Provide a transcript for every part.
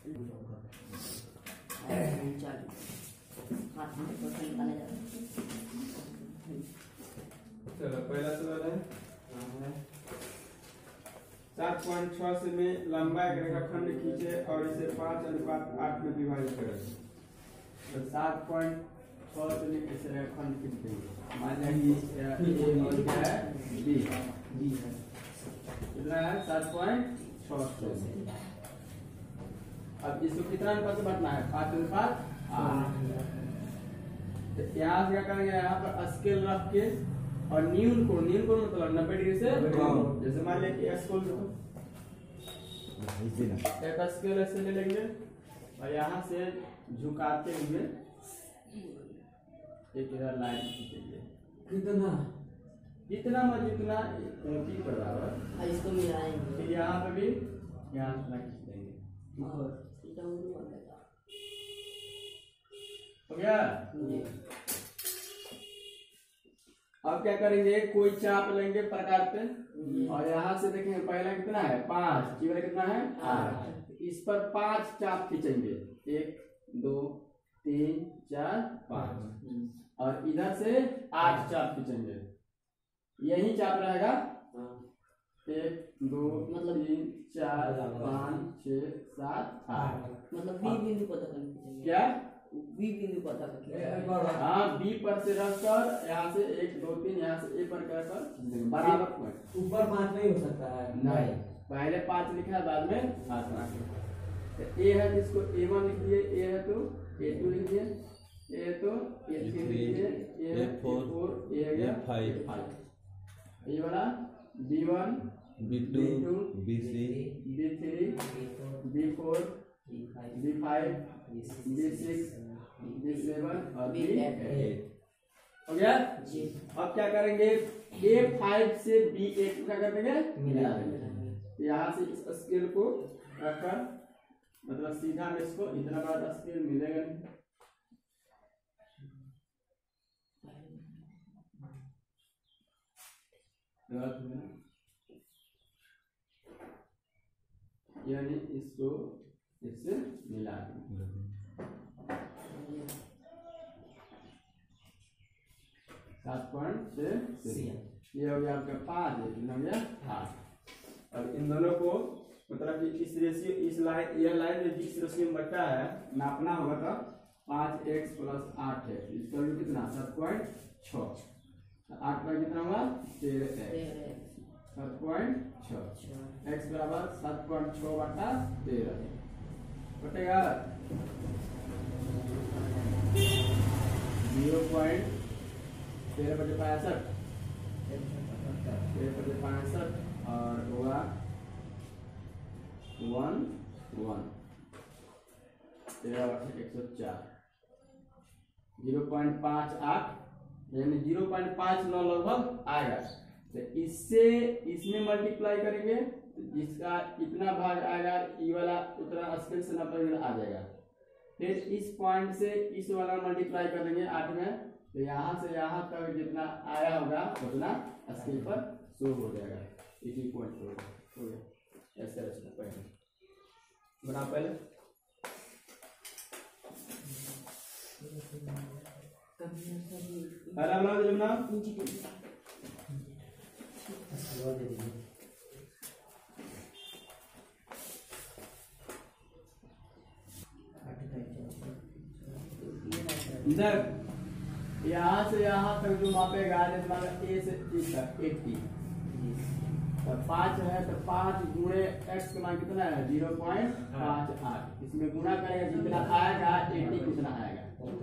चलो पहला सवाल है 7.6 से में लंबा एक रेखाखंड खींचे और इसे 5:8 में विभाजित करें। तो 7.6 से में इस रेखाखंड खींचते हैं। मान लीजिए और क्या है बी है कितना है 7.6 से। अब इसको कितना अनुपात से बांटना है 5:8। तो यहाँ से क्या करेंगे यहाँ पर स्केल रख के और न्यून को मतलब 90 डिग्री से जैसे मान लिया कि स्केल एक स्केल ऐसे ले लेंगे और यहाँ से झुकाते हुए एक इधर लाइन खींचेंगे कितना जितना ऊंची पर बराबर इसको मिलाएंगे। फिर यहाँ पे भी यहाँ इतना खींच देंगे। हो गया। अब क्या करेंगे कोई चाप लेंगे प्रकार पे और यहाँ से देखेंगे पहला कितना है 5 चिवरा कितना है 8। इस पर 5 चाप खींचेंगे 1 2 3 4 5 और इधर से 8 चाप खींचेंगे यही चाप रहेगा 1 2 3 4 5 6 7 8 मतलब बी बिंदु पर तक खींचेंगे। क्या बी बिंदु पर तक खींचेंगे। हाँ बी पर से रखकर यहाँ से 1 2 3 यहाँ से ए पर कर बराबर ऊपर 5 नहीं हो सकता है। नहीं पहले 5 लिखा है बाद में 8 तो ए है जिसको A1 लिख दिए ए है तो A2 लिख दिए ए तो A3 लिख दिए ए है A4 ए है गया 5 ये वाला B1 B2 B3 B4 B5 B6 B7 और B8 हो गया। अब क्या करेंगे A5 से B8 क्या कर देंगे मिला देंगे। यहाँ से इस स्केल को रखकर मतलब सीधा में इसको इतना बड़ा स्केल मिलेगा नहीं। यानी इसको इससे मिला देंगे। 7.6 ये हो गया आपका 5 हो गया 8। अब इन दोनों को मतलब कि इस रेशियो इस लाइन यह लाइन में जिस रेशियो में बटा है नापना होगा तो 5x + 8x इसका वैल्यू कितना 7.6 8 पर कितना होगा 13x 7.6 x बराबर 7.6/13 कटेगा 0.13/65 13/65 और होगा 1 1 13/104 0.58 यानी 0.59 लगभग आएगा। तो इससे इसमें मल्टीप्लाई करेंगे तो जिसका इतना भाग आएगा ई वाला उतना स्केल से 90 आ जाएगा। फिर इस पॉइंट से इस वाला मल्टीप्लाई कर देंगे 8 में तो यहाँ से यहाँ तक जितना आया होगा उतना स्केल पर शो हो जाएगा। इसी पॉइंट हो गया ऐसे रचना पहले बना पहले पहला बना दे जमुना यहाँ से यहाँ तक जो मापेगा जैसे ए से E तक 80 और 5 है तो 5 गुणे x का मान कितना है 0.58 इसमें गुणा करेगा जितना आएगा 80 कितना आएगा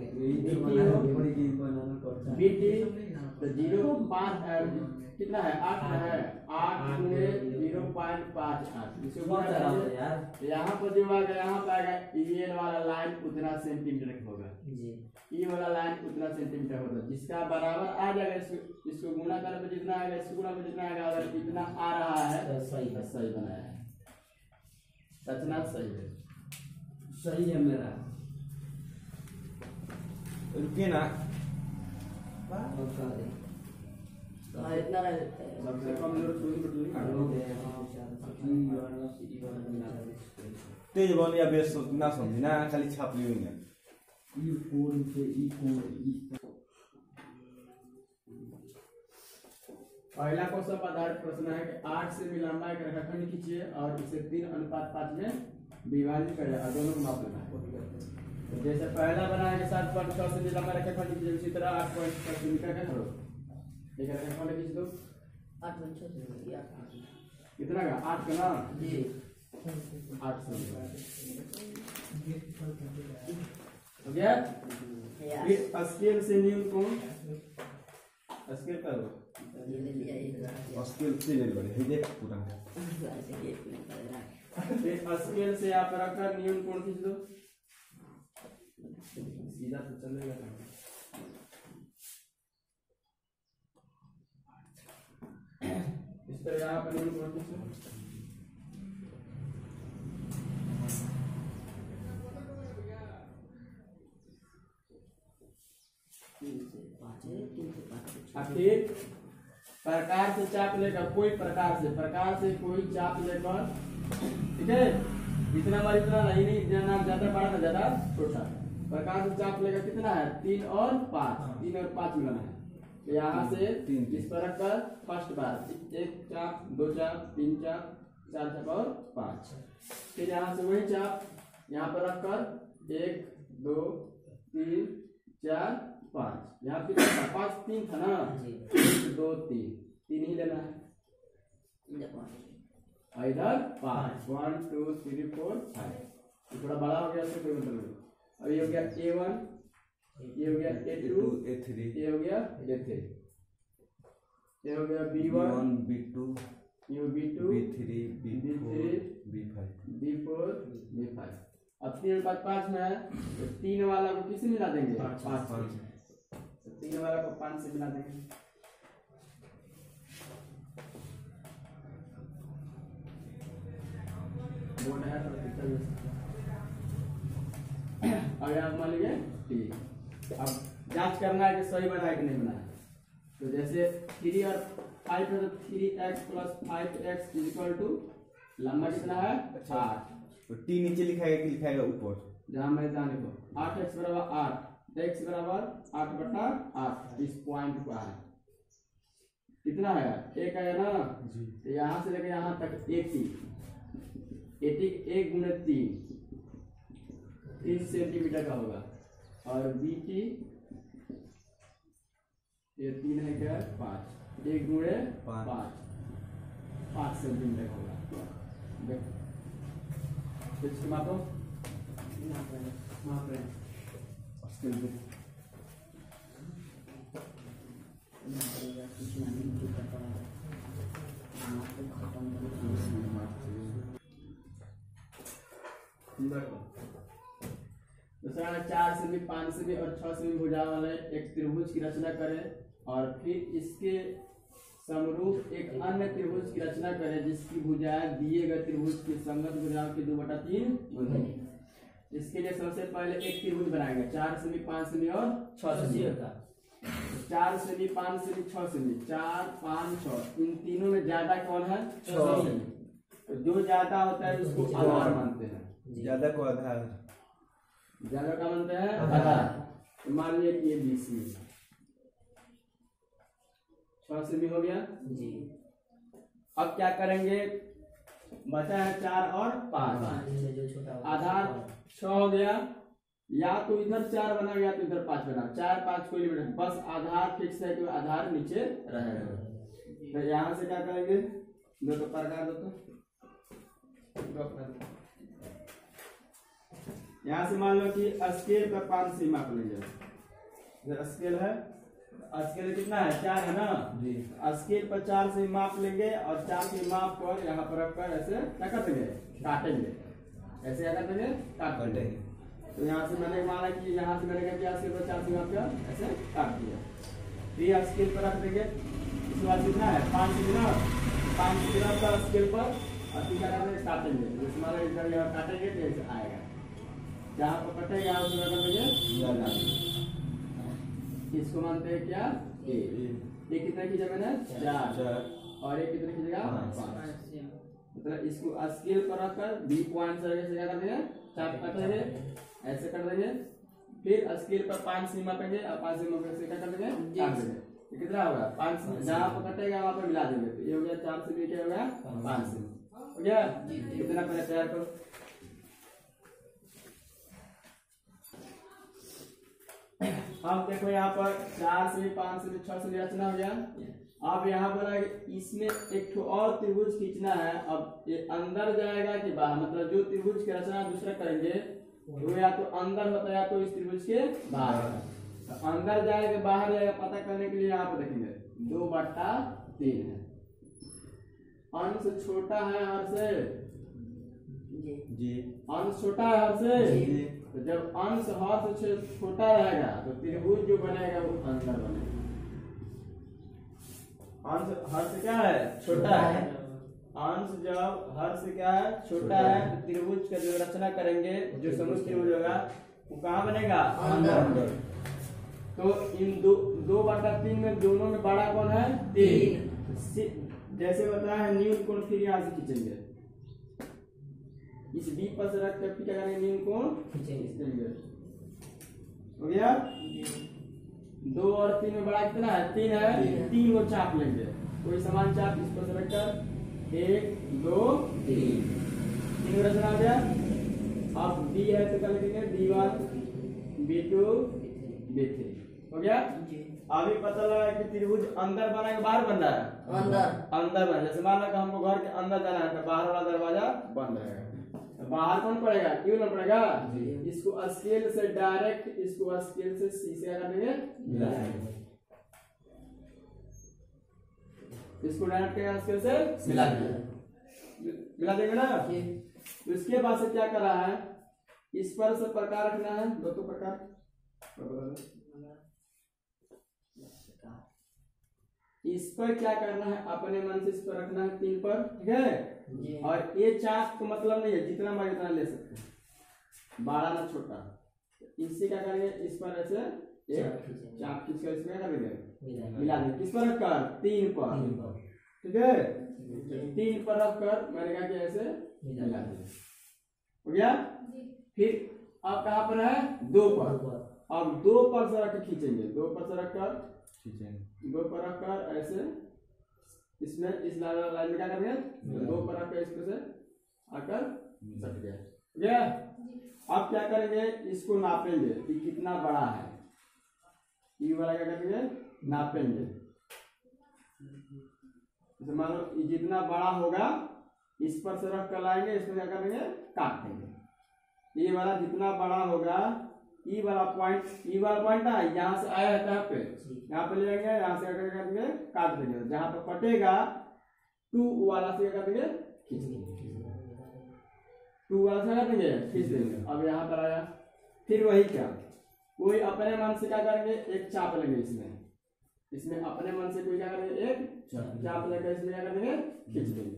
BT तो 0.5 कितना है 8 है 8 गुणे 0.58 यहाँ पर जो आएगा यहाँ पर आएगा ये वाला लाइन उतना सेंटीमीटर होगा ये वाला लाइन उतना सेंटीमीटर होगा जिसका बराबर आ जाएगा इसको गुणा करने पे जितना आएगा इसको गुणा पे जितना आएगा अगर इतना आ रहा है तो सही बनाया है रचना सही है मेरा रुकिए ना इतना सबसे कम जरूरत तेज बन या बेस ना समझी ना खाली छाप ली हुई है। पहला क्वेश्चन पर आधारित प्रश्न है कि 8 से भी लंबा एक रेखाखंड खींचिए और इसे 3:5 में विभाजित करें और दोनों को माप लेना है। तो जैसे पहला बना है कि 7.6 से भी लंबा रेखाखंड खींचिए, उसी तरह 8.6 सेंटीमीटर का करो। एक रेखाखंड खींच दो। 8.6 से कितना का 8 का ना जी 8 से हो गया। फिर स्केल से न्यून कोण स्केल करो। ये ले लिया एक स्केल से ले लो ये देख पूरा फिर स्केल से आप रखकर न्यून कोण खींच दो। सीधा तो चलेगा ना। इस तरह यहाँ पर न्यून कोण खींचो। फिर प्रकार से चाप लेकर कोई प्रकार से कोई चाप लेकर, ठीक है, इतना बार इतना नहीं इतना नाम ज्यादा बड़ा ना ज्यादा छोटा। प्रकार से चाप लेकर कितना है 3 और 5 मिलाना है। तो यहाँ से इस पर रखकर फर्स्ट बार 1 चाप 2 चाप 3 चाप 4 चाप और 5। फिर यहाँ से वही चाप यहाँ पर रखकर 1 2 3 4 5। यहाँ पे 5 3 था ना 1 2 3 ही लेना है। इधर 5 1 2 3 4 5। थोड़ा बड़ा हो गया इससे कोई मतलब नहीं। अब ये हो गया A1, ये हो गया A2, A3, ये हो गया A3, ये हो गया B1, B2, ये हो B2, B3, B4, B5, B4, B5। अब 3 और 5 में है तो 3 वाला को किसे मिला देंगे 5 से। 3 वाला को 5 से मिला देंगे। बोर्ड है तो पिक्चर में अब यहाँ मान लीजिए T। अब जांच करना है कि सही बना है कि नहीं बना है। तो जैसे 3 और 5 है तो 3x + 5x = लंबा कितना है 8। तो T नीचे लिखाएगा कि लिखाएगा ऊपर? जहाँ मैं जहाँ लिखो 8x = 8, x = 8/8। इस पॉइंट पर है कितना है 1 है ना। तो यहाँ से लेकर यहाँ तक 80 1 × 3 सेंटीमीटर का होगा। और BT ये 3 है क्या 5 1 × 5 सेंटीमीटर का होगा। इसको मापो माप रहे हैं स्केल पे। दूसरा 4 से भी 5 से भी और 6 से भी भुजा वाले एक त्रिभुज की रचना करें और फिर इसके समरूप एक अन्य त्रिभुज की रचना करें जिसकी भुजाएं दिए गए त्रिभुज की संगत भुजाओं की 2/3 होगी। इसके लिए सबसे पहले एक त्रिभुज बनाएंगे 4 से भी 5 से भी और 6 से भी। 4 से भी 5 से भी 6 से भी 4 5 6 इन तीनों में ज्यादा कौन है 6 से। तो जो ज्यादा होता है उसको आधार मानते हैं। ज्यादा को आधार, ज्यादा का मानते हैं आधार। तो मान लिया कि ये BC 6 से भी हो गया जी। अब क्या करेंगे बचा है 4 और 5। आधार 6 हो गया, या तो इधर 4 बना गया तो इधर 5 बना। 4 5 कोई लिमिट, बस आधार फिक्स है कि आधार नीचे रहेगा। तो यहाँ से क्या करेंगे दो तो प्रकार दो तो यहाँ से मान लो कि स्केल पर 5 से माप लीजिए। स्केल है स्केल कितना है 4 है ना जी। स्केल पर 4 से माप लेंगे और 4 के माप पर यहाँ पर रखकर ऐसे क्या कर देंगे काटेंगे। ऐसे क्या कर देंगे काट देंगे। तो यहाँ से मैंने माना कि यहाँ से मैंने क्या स्केल पर 4 से माप किया ऐसे काट दिया। फिर स्केल पर रख देंगे। इसके बाद कितना है 5 से ना 5 से स्केल पर और फिर क्या करेंगे काटेंगे। जैसे मान लो इधर यहाँ काटेंगे तो ऐसे आएगा। जहाँ पर कटेगा यहाँ उसमें कर देंगे। इसको मानते हैं क्या ये कितने की जगह है 4 और एक कितने की जगह 5। मतलब इसको स्केल पर रखकर बी पॉइंट से क्या कर देंगे, चाप काट देंगे, ऐसे कर देंगे। फिर स्केल पर 5 सीमा मापेंगे और 5 सीमा से क्या कर देंगे, काट देंगे। तो कितना होगा 5, जहाँ पर कटेगा वहाँ पर मिला देंगे। तो ये हो गया 4 से क्या हो गया 5 से हो गया। कितना पहले तैयार करो। अब देखो यहाँ पर 4 से 5 से 6 से रचना हो गया। अब यहाँ बोला कि इसमें एक ठो और त्रिभुज खींचना है। अब ये अंदर जाएगा कि बाहर, मतलब जो त्रिभुज की रचना दूसरा करेंगे वो या तो अंदर होता है या तो इस त्रिभुज के बाहर। तो अंदर जाएगा बाहर जाएगा पता करने के लिए यहाँ पर देखेंगे 2/3 है। अंश छोटा है हर से जी, अंश छोटा है हर से। जी। तो जब अंश हर से छोटा रहेगा तो त्रिभुज जो बनेगा वो अंदर बनेगा। अंश हर से क्या है, छोटा है। अंश जब हर से क्या है, छोटा है, तो त्रिभुज का जो रचना करेंगे, जो समूह त्रिभुज होगा वो कहाँ बनेगा, अंदर। तो इन 2/3 में दोनों में बड़ा कौन है, 3। जैसे बताया है न्यून कोण, फिर यहाँ से खींचेंगे इस बी पर से रख कर क्या करेंगे, न्यून कोण खींचेंगे। हो गया। 2 और 3 में बड़ा कितना है, 3 है। 3 को चाप लेंगे, कोई समान चाप इस पर से रखकर 1 2 3 रचना आ गया। अब बी है तो क्या लिखेंगे, B1 B2 B3 हो गया। अभी पता लगा कि त्रिभुज अंदर बना है बाहर बन रहा है, अंदर बना। जैसे मान लो कि हमको घर के अंदर जाना है तो बाहर वाला दरवाजा बंद रहेगा, तो बाहर कौन पड़ेगा, क्यों ना पड़ेगा। इसको स्केल से डायरेक्ट, इसको स्केल से सी से कर देंगे, मिला देंगे। इसको डायरेक्ट क्या स्केल से मिला देंगे, मिला देंगे ना। उसके बाद से क्या कर रहा है, इस पर से प्रकार रखना है, दो प्रकार। इस पर क्या करना है, अपने मन से इस पर रखना है 3 पर, ठीक है। और ये चाप को मतलब नहीं है, जितना बार उतना ले सकते हैं, बड़ा ना छोटा। इससे क्या करेंगे, इस पर ऐसे एक चाप खींच कर इसमें कर देंगे, मिला देंगे। किस पर रखकर, 3 पर, ठीक है। 3 पर रखकर मैंने कहा कि ऐसे मिला देंगे, हो गया। फिर अब कहाँ पर है, 2 पर। अब 2 पर से रख खींचेंगे, 2 पर से रखकर 2 पर रखकर ऐसे इसमें इस लाइन में क्या करेंगे, 2 पर रखकर इस पर से आकर सट गया, ठीक है। अब क्या करेंगे, इसको नापेंगे कि कितना बड़ा है। ये वाला क्या करेंगे, नापेंगे। जैसे मान लो जितना बड़ा होगा इस पर से रख कर लाएंगे, इसमें क्या करेंगे, काट देंगे। ये वाला जितना बड़ा होगा, ई वाला पॉइंट ना यहाँ से आया है कहाँ पे, यहाँ पे ले जाएंगे, यहाँ से क्या कर देंगे, काट देंगे। जहाँ पे कटेगा 2 वाला से क्या कर देंगे, खींच देंगे। 2 वाला से क्या कर देंगे, खींच देंगे। अब यहाँ पर आया, फिर वही क्या, कोई अपने मन से क्या करेंगे, एक चाप लेंगे इसमें अपने मन से कोई क्या करेंगे, एक चाप लेकर इसमें क्या कर देंगे, खींच देंगे।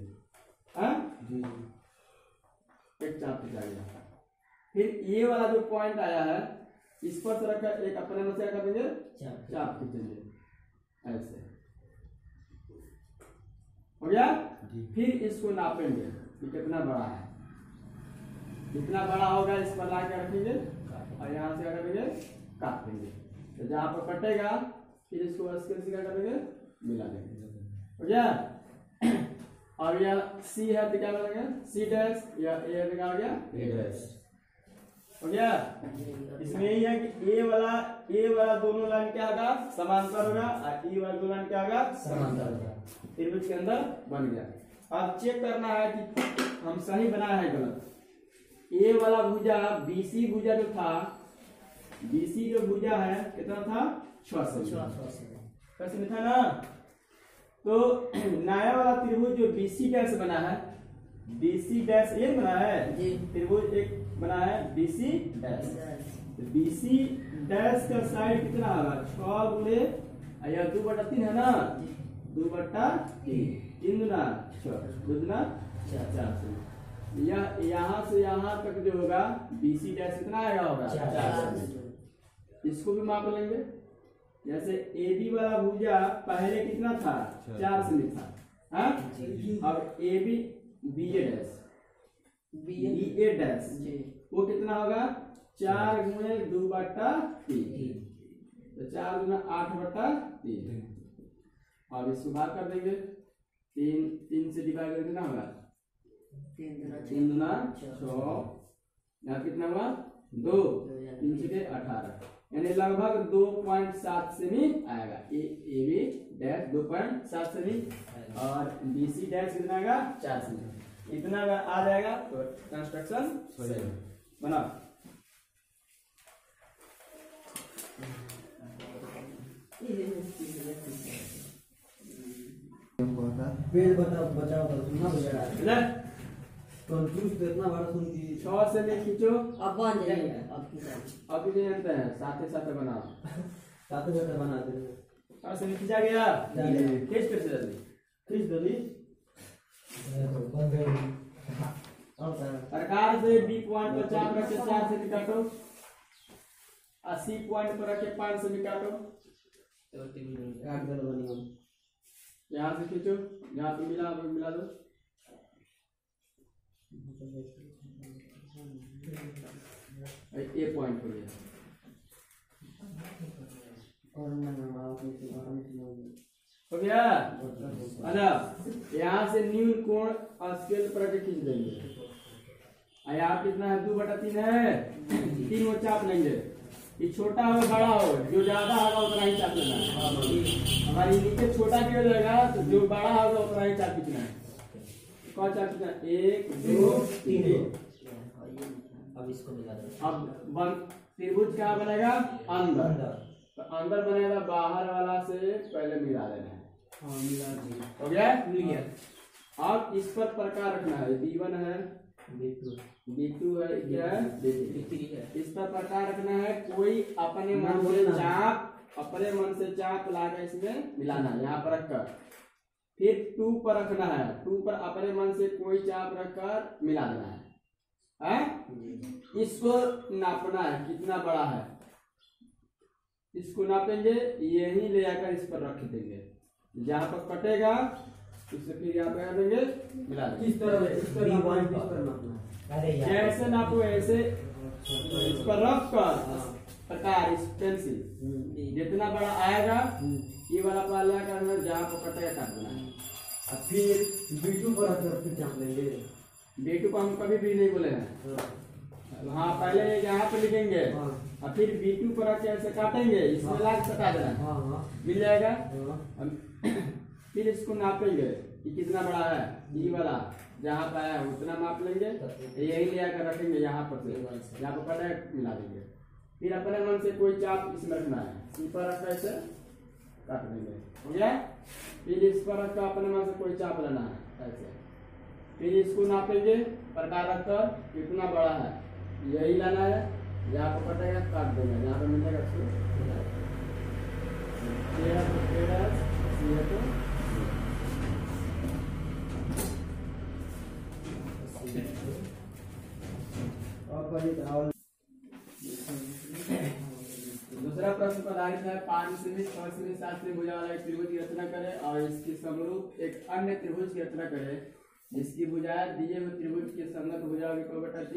एक चाप खींचा। फिर ये वाला जो पॉइंट आया है, इस पर से रखकर एक अपने मन से क्या कर देंगे, चाप खींचेंगे ऐसे, हो गया। फिर इसको नापेंगे कि कितना बड़ा है। जितना बड़ा होगा इस पर ला के रखेंगे और यहाँ से क्या करेंगे, काट देंगे। तो जहाँ पर कटेगा फिर इसको स्केल से क्या करेंगे, मिला देंगे, हो गया। और यह सी है तो क्या करेंगे, C' या A है तो क्या हो गया, A', हो गया। इसमें यही है कि ए वाला दोनों लाइन क्या होगा, समांतर होगा, और ई वाला दोनों लाइन क्या होगा, समांतर होगा। त्रिभुज के अंदर बन गया। अब चेक करना है कि हम सही बनाया है गलत। ए वाला भुजा BC भुजा जो था, BC जो भुजा है कितना था, 6 सेमी था ना। तो नया वाला त्रिभुज जो BC' बना है, BC' ये बना है त्रिभुज, एक बना है BC'। BC' का साइड कितना होगा, 6 गुणे 2/3 है ना, 2/3, 3 गुना 6, 2 गुना 4। यहाँ से यहाँ तक जो होगा BC' कितना आएगा, होगा 4। इसको भी माप लेंगे। जैसे AB वाला भुजा पहले कितना था, 4 सेमी था, हाँ। अब AB B A dash B B A dash G वो कितना होगा 4 गुणे 2/3 तो 4 गुना 8/3। अब इसको भाग कर देंगे 3 से डिवाइड करके कितना होगा 3 गुना 6 यहाँ कितना हुआ 2 3 से 18 यानी लगभग 2.7 सेमी आएगा ए बी डैश 2.7 सेमी और बी सी डैश कितना आएगा 4 सेमी। इतना अगर आ जाएगा तो कंस्ट्रक्शन सही बना। पेज बचाओ बचाओ सुनना बजा ले कंफ्यूज तो इतना बड़ा सुन की 6 से ले खींचो अब बन जाएगा अब खींचा अब ये जानते हैं साथे साथे बनाओ साथ में बना दे 6 से खींचा गया खींच कर से जल्दी खींच दो नी बंद कर अब प्रकार से बी पॉइंट पर 4 रख के 4 से काटो 80 पॉइंट पर रख के 5 से काटो काट दो बनी हम यहाँ से खींचो यहाँ पे मिला दो ए पॉइंट हो गया और मैं हो गया। अच्छा यहाँ से न्यून कोण स्केल पर रख के खींच देंगे। यहाँ कितना है 2/3 है 3 वो चाप लेंगे ये छोटा हो बड़ा हो जो ज्यादा होगा उतना ही चाप लेना है। हमारी नीचे छोटा भी हो जाएगा तो जो बड़ा होगा उतना ही चाप खींचना है। कौन चाप खींचना 1 2 3 अब इसको मिला दो। अब त्रिभुज क्या बनेगा अंदर तो अंदर बनेगा बाहर वाला से पहले मिला लेना है। हां मिला दी हो गया मिल गया। अब इस पर प्रकार रखना है b1 है b2 है क्या है b3 है। इस पर प्रकार रखना है कोई अपने मन से चाप लाकर इसमें मिलाना है यहाँ पर रखकर। फिर 2 पर रखना है 2 पर अपने मन से कोई चाप रखकर मिला देना है। इसको नापना है कितना बड़ा है इसको नापेंगे यही ले आकर इस पर रख देंगे जहाँ पर कटेगा उससे फिर यहाँ पे देंगे मिला देंगे। किस तरह इस पर B1 किस पर नापना है अरे यार जैसे नापो ऐसे इस पर रख कर प्रकार इस पेंसिल जितना बड़ा आएगा ये वाला पाला करना जहाँ पर कटेगा काट देना है। अब फिर B2 पर रख फिर चाप लेंगे B2 को हम कभी भी नहीं बोले हैं। हाँ पहले यहाँ पे लिखेंगे और फिर B2 पर रख के ऐसे काटेंगे इसमें लाग सटा देना है। हां मिल जाएगा। फिर इसको नापेंगे कि कितना बड़ा है ये वाला जहाँ पे आया उतना माप लेंगे यही ले आकर रखेंगे यहाँ पर से यहाँ पर पहले मिला देंगे। फिर अपने मन से कोई चाप इसमें रखना है सी पर रख ऐसे काट देंगे हो गया। फिर इस पर रख अपने मन से कोई चाप लेना है ऐसे फिर इसको नापेंगे प्रकार रखकर कितना बड़ा है यही लाना है जहाँ पर कटेगा काट देंगे जहाँ पर मिलेगा दूसरा प्रश्न पर आधारित है 5 सेमी 6 सेमी 7 सेमी भुजा वाला एक त्रिभुज की रचना करे और इसके समरूप एक अन्य त्रिभुज की रचना करे जिसकी भुजाएं दिए हुए त्रिभुज के संगत भुजा की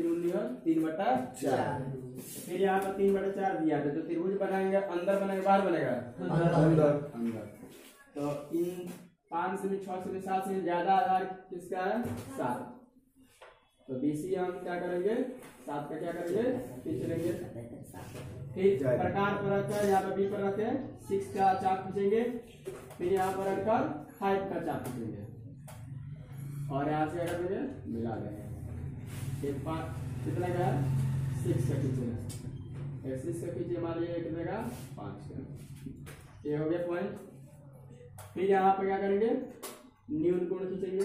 3/4। फिर यहाँ पर 3/4 दिया था तो त्रिभुज बनाएंगे अंदर बनेगा बाहर बनेगा अंदर। तो इन 5 सेमी 6 सेमी 7 सेमी ज्यादा आधार किसका है 7 तो BC हम क्या करेंगे 7 का क्या करेंगे खींच लेंगे। फिर प्रकार पर रखकर यहाँ पर B पर रखे 6 का चाप खींचेंगे फिर यहाँ पर रखकर 5 का चाप खींचेंगे और यहाँ से अगर मुझे मिला देंगे 5 कितना का है 6 का खींचेगा 6 का खींचे मान लीजिए कितने का 5 का ये हो गया पॉइंट। फिर यहाँ पर क्या करेंगे न्यून कोण खींचेंगे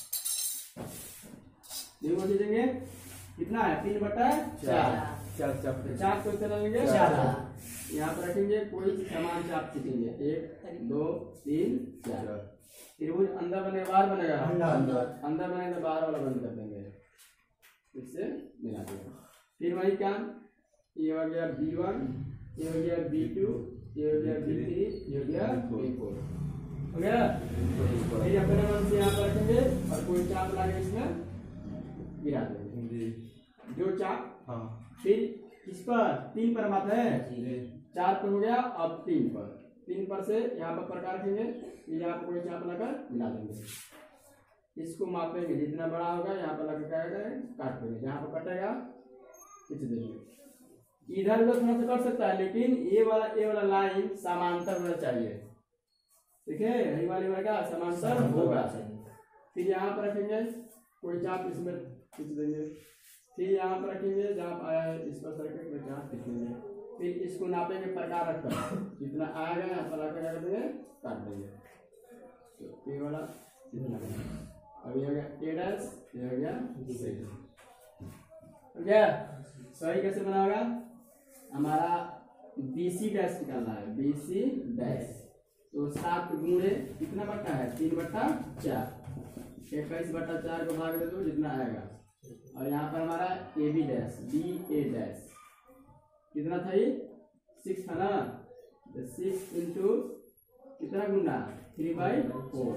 कितना है 3/4 चाप को इतना लेंगे यहाँ पर रखेंगे कोई समान चाप खींचेंगे 1 2 3 4 त्रिभुज अंदर बनेगा बाहर बनेगा अंदर बनेगा बाहर वाला बंद कर देंगे इससे मिला देंगे। फिर वही काम ये हो गया B1 ये हो गया B2 ये हो गया B3 ये हो गया B4 हो गया। फिर अपने मन से यहाँ पर रखेंगे और कोई चाप लाके इसमें गिरा देंगे जो चाप। हाँ फिर किस पर 3 पर बात है, 4 पर हो गया। अब 3 पर से यहाँ पर प्रकार रखेंगे, यहाँ पर कोई चाप लाकर मिला देंगे। इसको मापेंगे, जितना बड़ा होगा यहाँ पर लगा काट देंगे, जहाँ पर कटेगा खींच देंगे। इधर उधर थोड़ा सा कट सकता है, लेकिन ये वाला लाइन समांतर होना चाहिए। ठीक है, यही वाली क्या समांतर होगा। फिर यहाँ पर रखेंगे कोई चाप इसमें खींच देंगे। फिर यहाँ पर रखेंगे जहाँ पर आया है इस पर सर्कल में जहाँ खींच देंगे। फिर इसको नापेंगे प्रकार रखकर, जितना आएगा यहाँ पर आकर क्या कर देंगे काट देंगे। तो ये वाला अभी हो गया ए डैश, ये हो गया सही। हो गया सही। कैसे बना होगा, हमारा BC डैश निकालना है, BC डैश। तो 7 गुणे कितना बट्टा है 3/4, 21/4 को भाग दे दो जितना आएगा। और यहाँ पर हमारा AB डैश, BA डैश कितना था ये 6 था ना, 6 इंटू कितना गुना 3/4,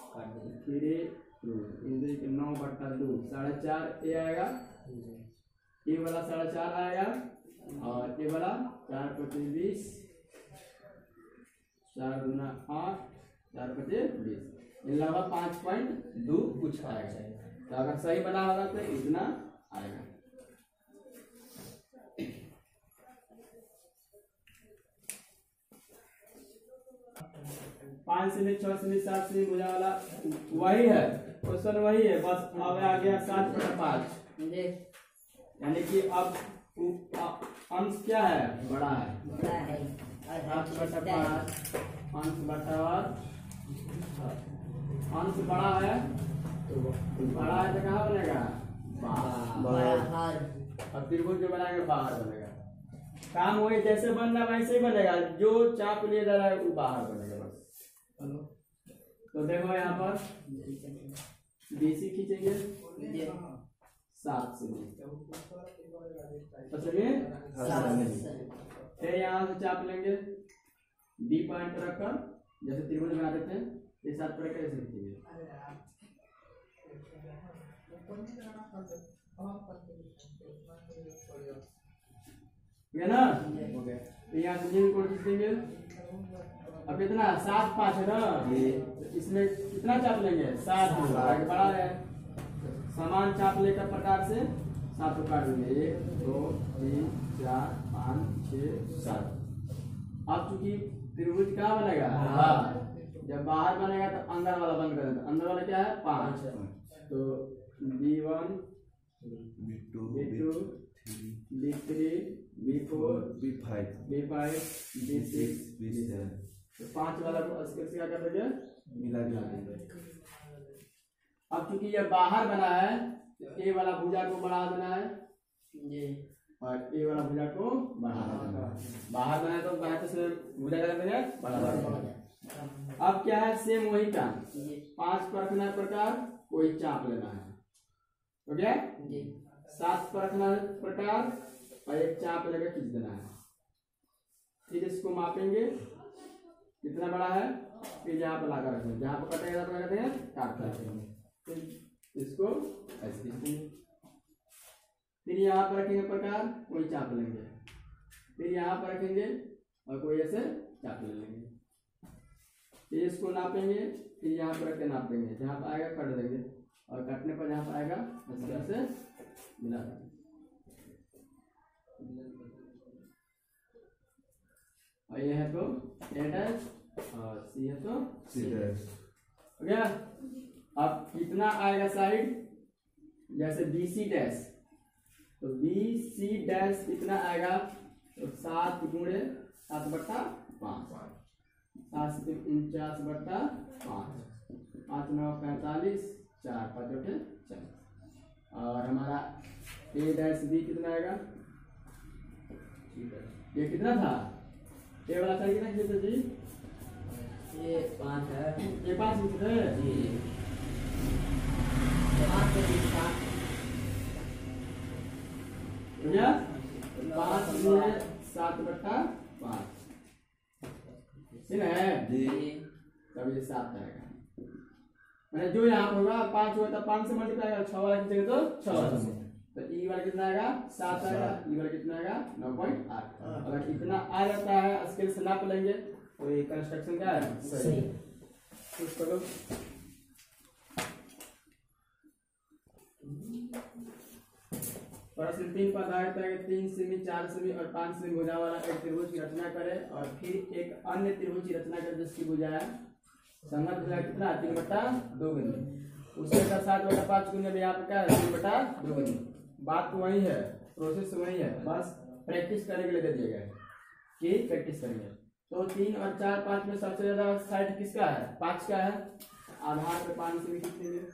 9/2 4.5 ए आएगा। ये वाला 4.5 आएगा और ये वाला 4 × 20, 4 × 8, 4 × 20, इन लगभग 5.2 कुछ आएगा। तो अगर सही बना होगा तो इतना आएगा। पाँच से 6 से 7 से भुजा वाला वही है, क्वेश्चन वही है, बस अब आ गया 7/5। यानी कि अब अंश क्या है बड़ा है 7/5 अंश बटा अंश बड़ा है तो कहाँ बनेगा बाहर। अब त्रिभुज जो बनाएगा बाहर बनेगा। काम वही जैसे बन रहा है वैसे ही बनेगा, जो चाप लिए जा रहा है वो बाहर बनेगा बस। तो देखो यहाँ पर BC खींचेंगे 7 से फिर यहाँ से चाप लेंगे B पॉइंट पर रखकर, जैसे त्रिभुज बना देते हैं ये 7 पर कैसे खींचेंगे ना। तो यहाँ से कोण खींच देंगे। अब कितना 7/5 है ना, इसमें कितना चाप लेंगे 7 बड़ा है। समान चाप लेकर प्रकार से 7 को काट देंगे 1 2 3 4 5 6 7। अब चूंकि त्रिभुज कहाँ बनेगा बाहर, जब बाहर बनेगा तो अंदर वाला बंद कर देता। अंदर वाला क्या है 5, तो B1 B2 B3 B4 B5 B6 B7। तो 5 वाला को अस्केल से क्या कर देंगे मिला देंगे। अब चूंकि ये बाहर बना है तो ए वाला भुजा को बढ़ा देना है और ए वाला भुजा को बढ़ा देना है। बाहर बना है तो बाहर से भुजा कर देंगे बढ़ा देंगे। अब क्या है सेम वही काम, 5 पर रखना प्रकार कोई चाप लेना है। हो गया 7 पर रखना प्रकार और एक चाप लेकर खींच देना है। फिर इसको मापेंगे कितना बड़ा है, फिर यहाँ पर लाकर रखेंगे, जहाँ पर कटेगा तो कहते हैं काट रखेंगे। फिर इसको ऐसे खींचेंगे। फिर यहाँ पर रखेंगे प्रकार कोई चाप लेंगे, फिर यहाँ पर रखेंगे और कोई ऐसे चाप ले लेंगे। फिर इसको नापेंगे, फिर यहाँ पर रख के नापेंगे, जहाँ पर आएगा कट देंगे और कटने पर जहाँ पर आएगा इस तरह से मिला देंगे। और ये है तो A डैश और C है तो C डैश। हो गया। अब कितना आएगा साइड, जैसे BC डैश, तो BC डैश कितना आएगा तो 7 गुणे 7/5, 7 से 49/5, 5 9 45, 4 5 4। और हमारा A डैश B कितना आएगा, ये कितना था ए वाला साइड कितना खींचे जी, ये 5 है, ये 5 खींचे जी 5 से 7 हो गया। 5 गुणे 7/5 ठीक है। तब ये 7 आएगा। मैंने जो यहाँ पर होगा 5 होगा तो 5 से मल्टीप्लाई करेगा, 6 वाला कितने तो 6 वाला से, तो ई वाला कितना आएगा 7 आएगा, ई वाला कितना आएगा 9.8। अगर इतना आ जाता है स्केल से नाप लेंगे तो ये कंस्ट्रक्शन क्या है सही। कुछ करो प्रश्न 3 पर आधारित है कि 3 सेमी 4 सेमी और 5 सेमी भुजा वाला एक त्रिभुज की रचना करे और फिर एक अन्य त्रिभुज की रचना करे जिसकी भुजा है संगत भुजा कितना 3/2 गुनी, उसके साथ 7/5 गुनी। अभी यहाँ पे क्या है 3/2 गुनी। बात तो वही है, प्रोसेस वही है, बस प्रैक्टिस करने के लिए दे दिया गया है कि प्रैक्टिस करेंगे। तो 3 और 4 5 में सबसे ज्यादा साइड किसका है 5 का है, आधार पे 5 सेमी कितने में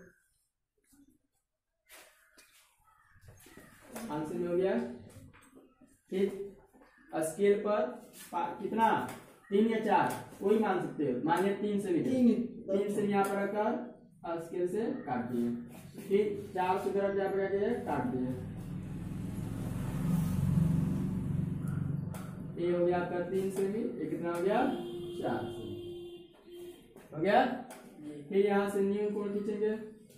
5 सेमी हो गया। फिर स्केल पर कितना 3 या 4 कोई मान सकते हो, मानिए 3 सेमी, 3 सेमी यहाँ पर रखकर स्केल से काट दिए, फिर 4 से तरफ यहाँ पर काट दिए, ये हो गया आपका 3 सेमी, ये कितना हो गया 4 सेमी हो गया। फिर यहाँ से न्यू कोण खींचेंगे,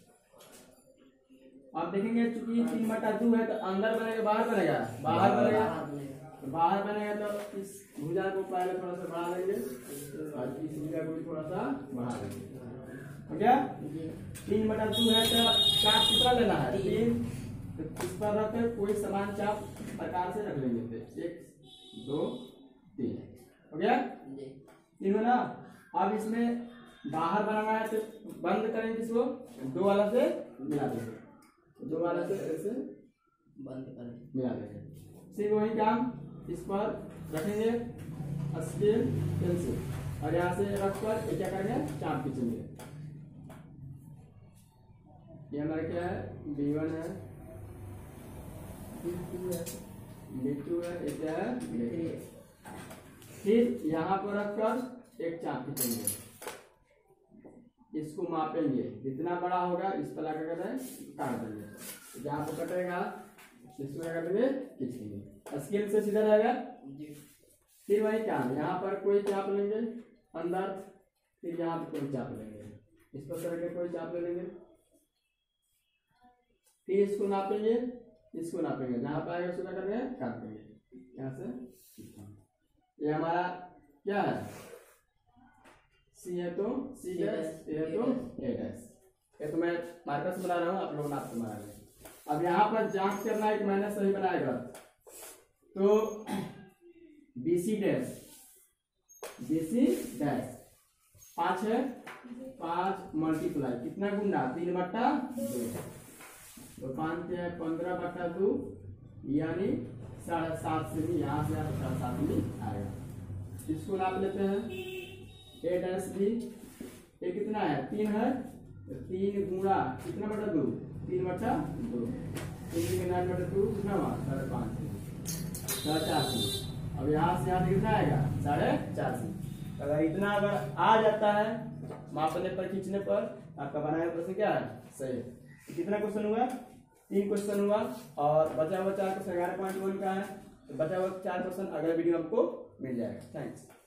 आप देखेंगे चूंकि 3/2 है तो अंदर बनेगा बाहर बनेगा, बाहर बनेगा, तो बाहर बनेगा तो इस भुजा को पहले थोड़ा सा बढ़ा देंगे और इस भुजा को भी थोड़ा सा बढ़ा देंगे, हो गया। 3/2 है तो चाप कितना लेना है 3, तो इस पर रखकर कोई समान चाप प्रकार से रख लेंगे, 1 2 3 हो गया 3 हो ना। अब इसमें बाहर बनाना है तो बंद करेंगे इसको 2 वाला से मिला देंगे, 2 वाला से ऐसे बंद कर मिला देंगे, सिर्फ वही काम। इस पर रखेंगे स्केल पेंसिल और यहाँ से रखकर क्या करेंगे चाप खींचेंगे। ये हमारा क्या है B1 है, B2 है, ये क्या है। फिर यहाँ पर रखकर एक चाप खींचेंगे, इसको मापेंगे, जितना बड़ा होगा इस पर लगा कर काट देंगे, जहाँ पर कटेगा इसको क्या कर देंगे खींचेंगे, स्केल से सीधा रहेगा। फिर वही काम, यहाँ पर कोई चाप लेंगे अंदर, फिर यहाँ पर कोई चाप लेंगे, इस पर करके कोई चाप ले लेंगे, फिर इसको नापेंगे, इसको नापेंगे, जहाँ पर आएगा उसको क्या करेंगे काट देंगे यहाँ से। ये हमारा क्या है C है तो C डैश, A है तो A डैश, ये तो मैं मार्कर से बना रहा हूँ, आप लोग नाप से बना रहे हैं। अब यहाँ पर जांच करना है कि मैंने सही बनाएगा, तो BC डैश 5 है, 5 मल्टीप्लाई कितना गुना 3/2, तो 5 के 15/2 यानी 7.5 सेमी, यहाँ से 7.5 सेमी आएगा। इसको नाप लेते हैं A डैश भी, ये कितना है 3 है, 3 गुणा कितना बटा 2 3/2, 9/2 कितना हुआ 4.5 अब यहाँ से यहाँ कितना आएगा 4.5। अगर इतना अगर आ जाता है मापने पर खींचने पर, आपका बनाया प्रश्न क्या है सही। कितना क्वेश्चन हुआ 3 क्वेश्चन हुआ और बचा हुआ 4 क्वेश्चन 11.1 का है, तो बचा हुआ 4 क्वेश्चन अगले वीडियो में आपको मिल जाएगा। थैंक्स।